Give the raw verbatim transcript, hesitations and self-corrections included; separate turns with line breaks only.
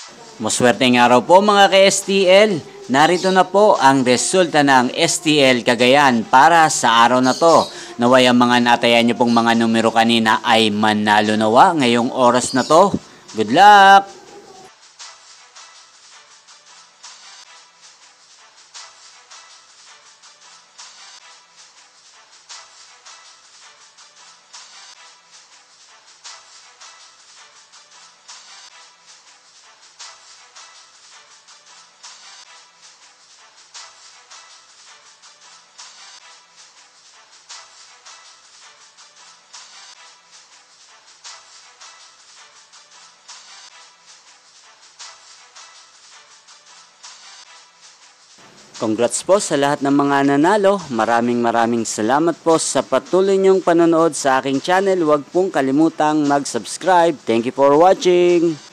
Maswerteng araw po mga ka-S T L. Narito na po ang resulta ng S T L Cagayan para sa araw na to. Naway ang mga natayan nyo pong mga numero kanina ay manalo nawa ngayong oras na to. Good luck! Congrats po sa lahat ng mga nanalo. Maraming maraming salamat po sa patuloy niyong panonood sa aking channel. Huwag pong kalimutang mag-subscribe. Thank you for watching.